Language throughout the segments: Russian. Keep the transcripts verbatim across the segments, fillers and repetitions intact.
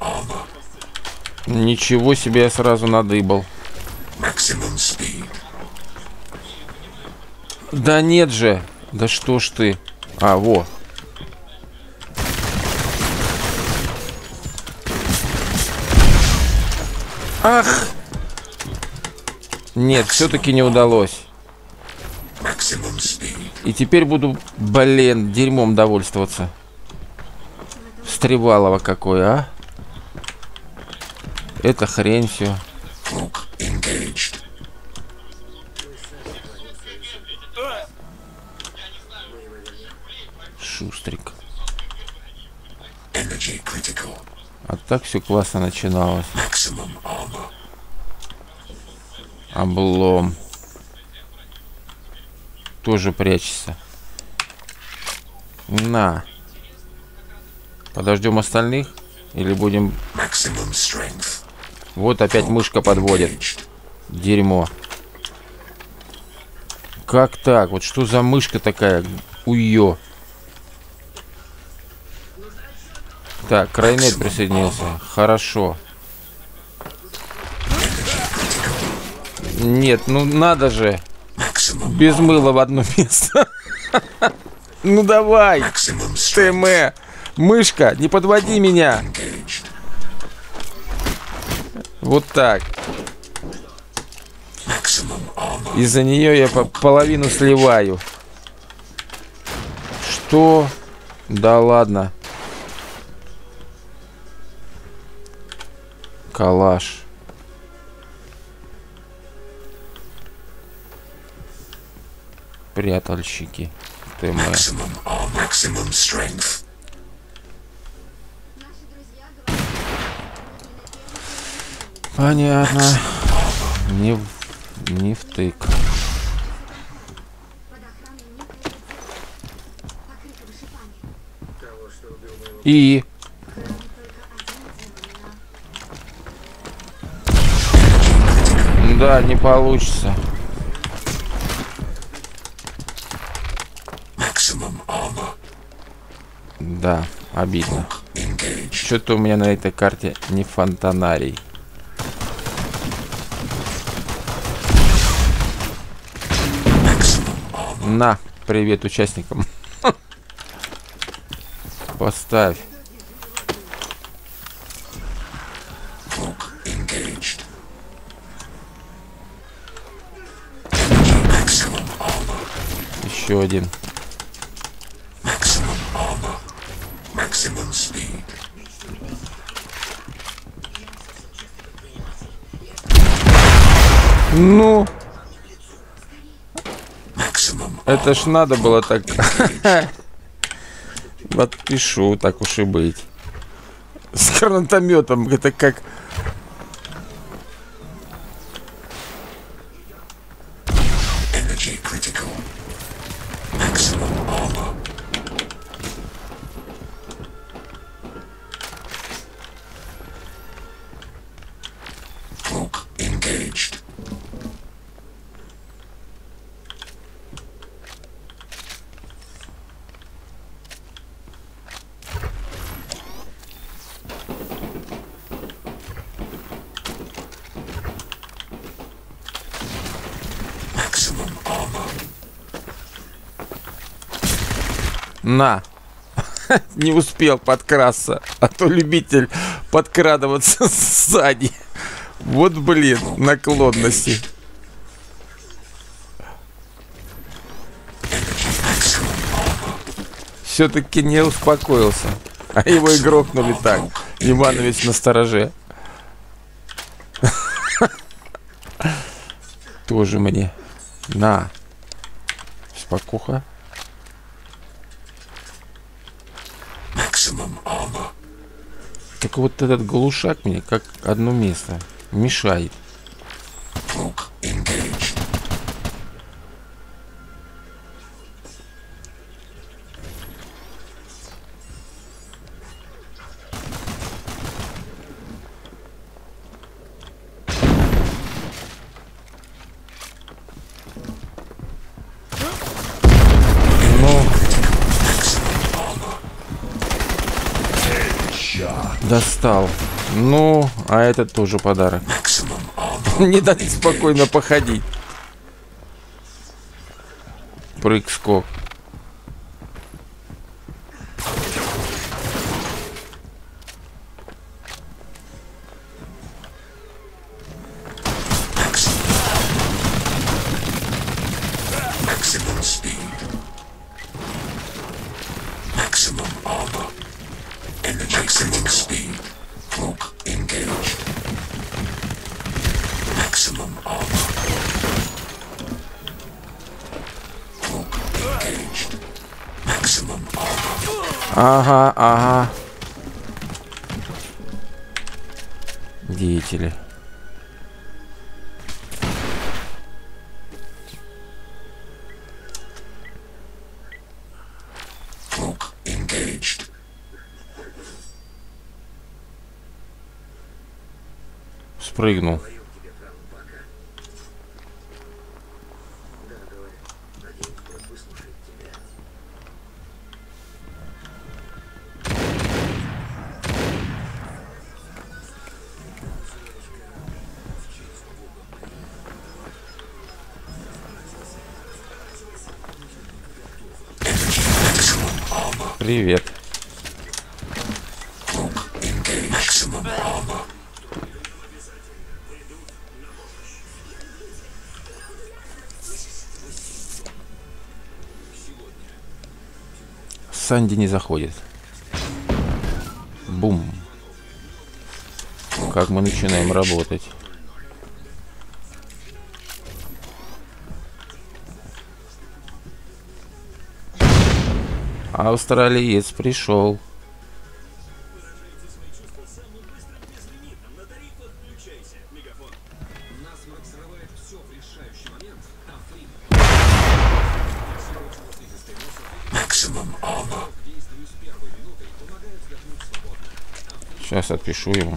Ничего себе, я сразу надыбал. Да нет же. Да что ж ты. А, во. Ах! Нет, все-таки не удалось. И теперь буду, блин, дерьмом довольствоваться. Стревалово какое, а? Это хрень все. Шустрик. А так все классно начиналось. Облом. Тоже прячется. На. Подождем остальных? Или будем... Вот опять мышка подводит. Дерьмо. Как так? Вот что за мышка такая? Уё. Так, Крайнет присоединился. Хорошо. Нет, ну надо же. Без мыла в одно место. Ну давай. ТМ. Мышка, не подводи меня. Вот так. Из-за нее я по половину сливаю. Что? Да ладно. Калаш. Прятальщики. ТМ. Понятно. Не, в- не втык. И... Да, не получится. Да, обидно. Что-то у меня на этой карте не фонтанарий. На, привет участникам. Поставь. Еще один. Ну, это ж надо было так. Подпишу, так уж и быть. С гранатометом это как... На. Не успел подкрасться. А то любитель подкрадываться сзади. Вот, блин, наклонности. Все-таки не успокоился. А его и грохнули так. Иванович настороже. Тоже мне. На. Спокуха. Так вот этот глушак мне как одно место мешает. Достал. Ну, а этот тоже подарок. Не дать спокойно походить. Прыг-скок. Ага, ага. Деятели. Спрыгнул. Привет. Санди не заходит. Бум. Как мы начинаем работать. Австралиец пришел. Сейчас отпишу ему.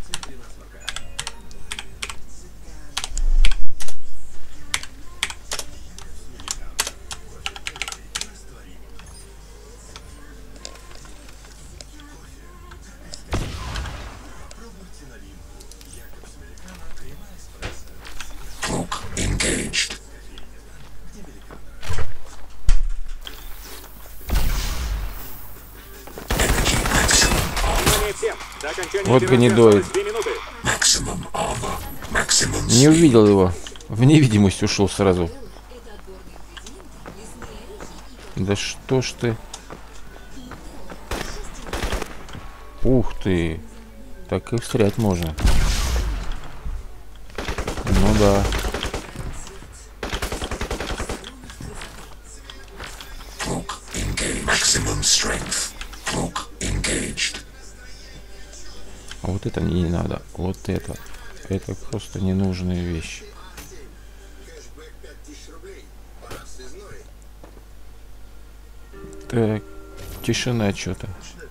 Вот гнедоид. Не увидел его. В невидимость ушел сразу. Да что ж ты. Ух ты. Так и встрять можно. Ну да. А вот это мне не надо. Вот это. Это просто ненужная вещь. Так. Тишина что-то.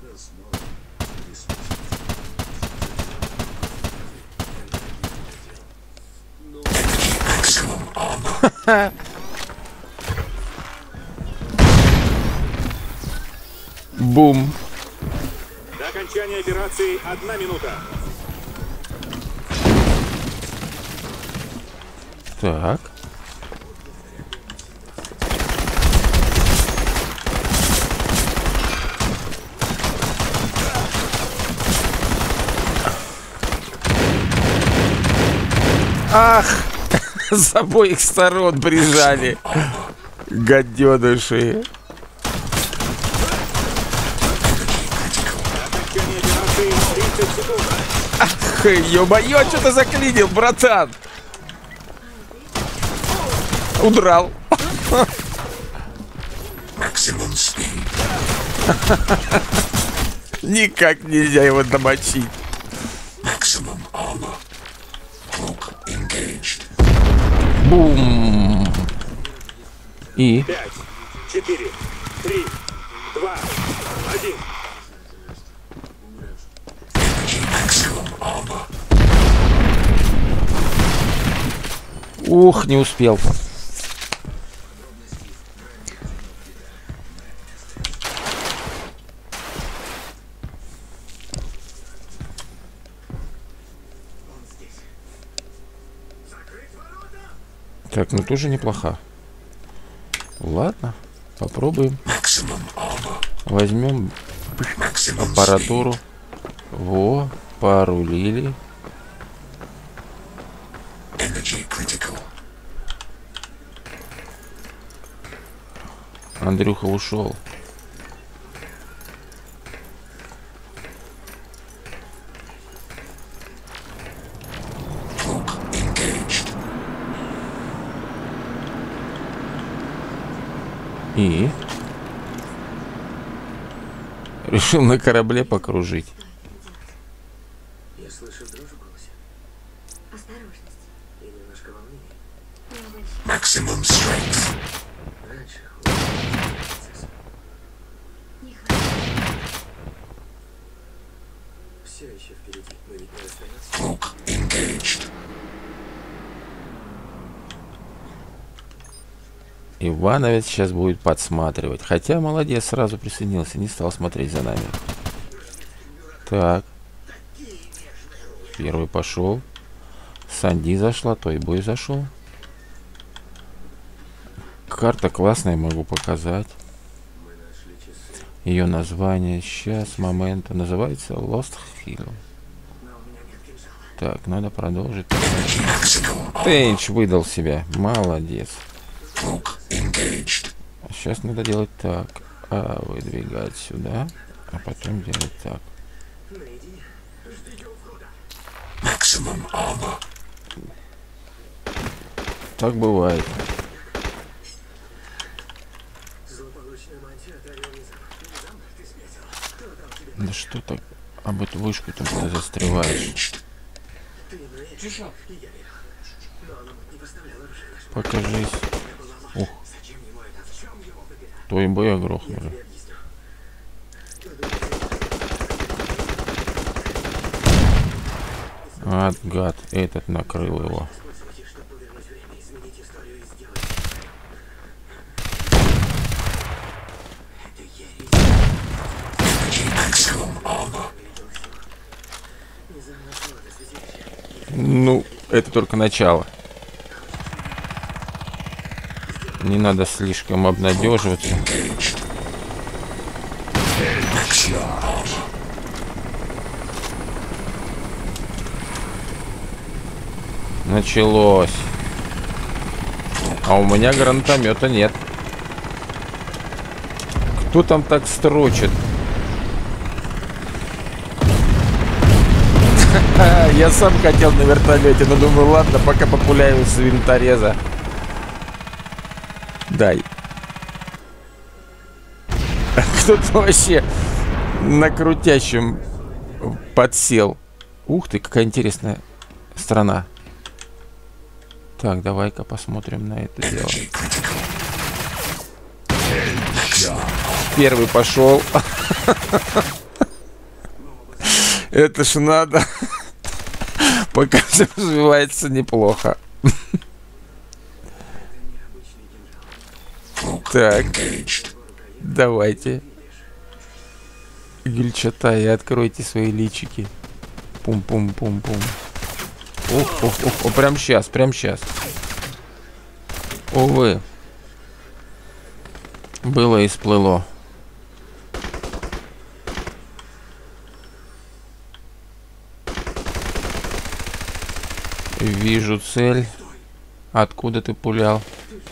Бум. До окончания операции одна минута. Так. Ах! С обоих сторон прижали. Гаденыши. Ах, ё-моё, что ты заклинил, братан? Удрал. Никак нельзя его домочить. Бум. И? Пять, четыре, три, два, один. Ух, не успел. Так, ну тоже неплохо. Ладно, попробуем. Возьмем аппаратуру. Во, порулили. Андрюха ушел. И решил на корабле покружить. Я слышу дрожь в голосе. Осторожность. И немножко волнения. Neobold. Раньше хуже. Принцесса. Не хватит. Все еще впереди. Мы ведь не расстаемся. Ивановец сейчас будет подсматривать. Хотя молодец, сразу присоединился, не стал смотреть за нами. Так. Первый пошел. Санди зашла, Тойбой зашел. Карта классная, могу показать. Мы нашли часы. Ее название сейчас, момента, называется Lost Hill. Но у меня нет кинжала. Так, надо продолжить. Тенч выдал себя. Молодец. Сейчас надо делать так. А, выдвигать сюда. А потом делать так. Наедине. Ждите у входа. Так бывает. Злополучная мантия одарила низам. Низам? Ты спятила. Кто дал тебе? Да что так об эту вышку там ты застреваешь? Ты Ноэль. Тише. И я верил. Но она не поставляла оружие. Покажись. Ух, Зачем ему это? В чем его выгода? Тойбой Я огрохнули. тебе объясню. Ад, гад, этот накрыл его. Используйте, чтобы повернуть время, изменить историю и сделать. Это ересь. Низам нашел это святилище. Ну, это только начало. Не надо слишком обнадеживаться. Началось. А у меня гранатомета нет. Кто там так строчит? Я сам хотел на вертолете, но думаю, ладно, пока популяю с винтореза. Дай. Кто-то вообще на крутящем подсел. Ух ты, какая интересная страна. Так, давай-ка посмотрим на это дело. Первый пошел. Это ж надо. Пока все развивается неплохо. Так. Давайте. Гюльчатай, откройте свои личики. Пум-пум-пум-пум. Ух, ух, ух, ух, прям сейчас, прям сейчас. Увы. Было и сплыло. Вижу цель. Откуда ты пулял?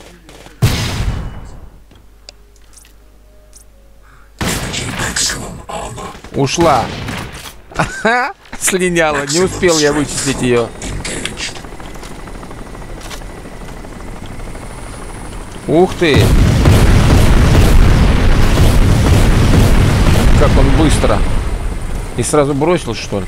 Ушла. Ага, слиняла. Не успел я вычислить ее. Ух ты. Как он быстро. И сразу бросил, что ли?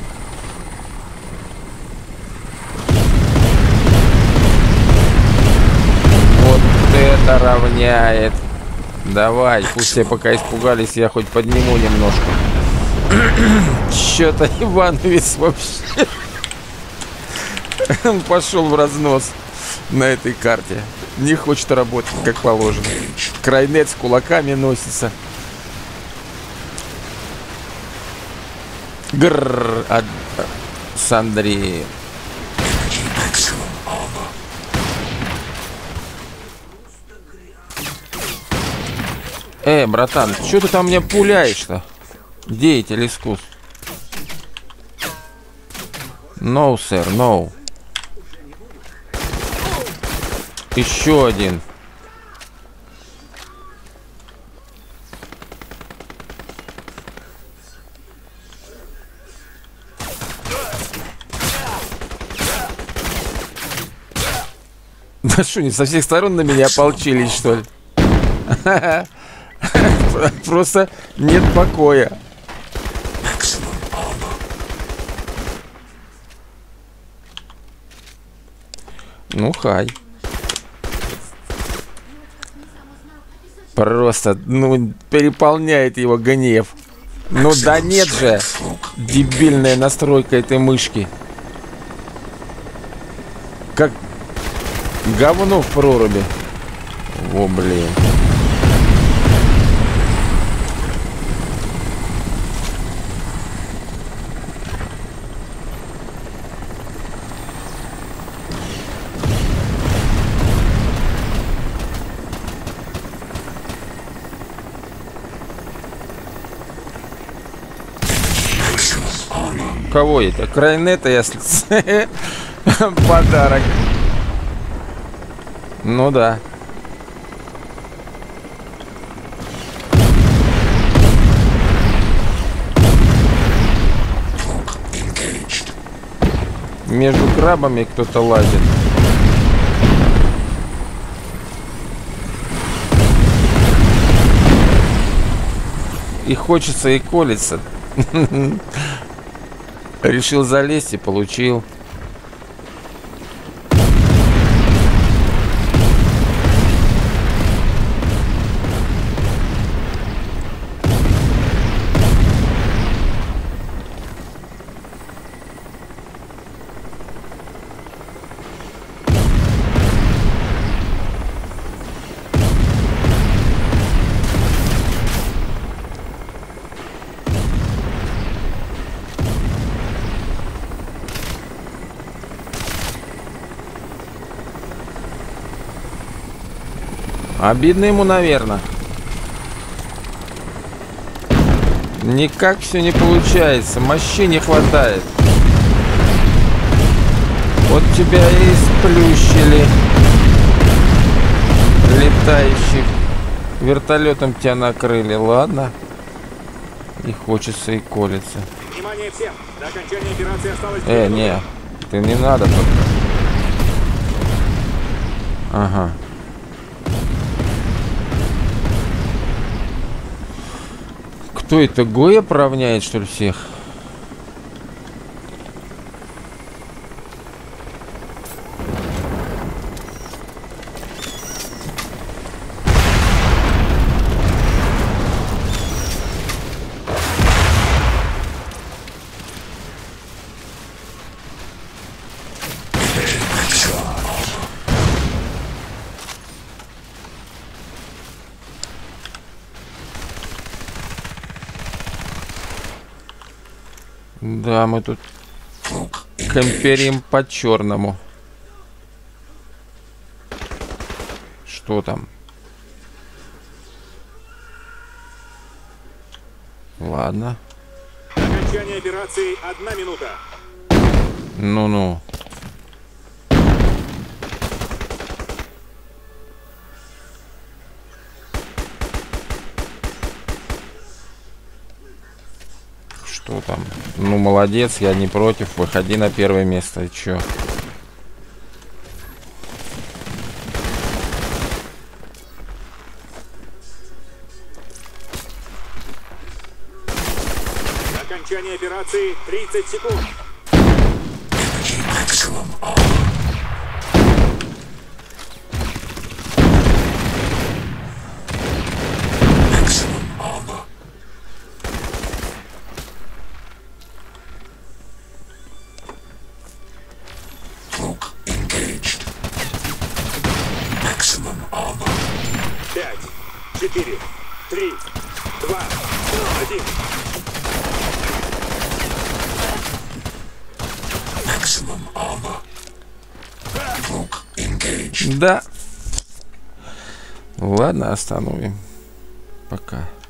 Вот это равняет. Давай, пусть все пока испугались, я хоть подниму немножко. Чё-то Ивановец вообще пошел в разнос на этой карте. Не хочет работать, как положено. Крайнет с кулаками носится. Грррр, от... с Андреем. Э, братан, что ты там мне пуляешь-то? Деятель искусств. No, sir, no. Еще один. Да что, не со всех сторон на меня ополчились, что ли? Просто нет покоя. Ну, хай. Просто, ну, переполняет его гнев. Ну да нет же, дебильная настройка этой мышки. Как говно в проруби. О, блин. Кого это? Крайнета, если... Подарок. Ну да. Между крабами кто-то лазит. И хочется, и колется. Решил залезть и получил. Обидно ему, наверное. Никак все не получается. Мощи не хватает. Вот тебя и сплющили. Летающих. Вертолетом тебя накрыли. Ладно. И хочется, и колется. Внимание всем! До окончания операции осталось... Э, не. Ты не надо только. Ага. Кто это? Гоя равняет, что ли, всех? Да, мы тут камперим по-черному. Что там? Ладно. Окончание операции одна минута. Ну-ну. Что там? Ну, молодец, я не против. Выходи на первое место. И чё? Окончание операции тридцать секунд. Пять, четыре, три, два, один. Да. Ладно, остановим. Пока.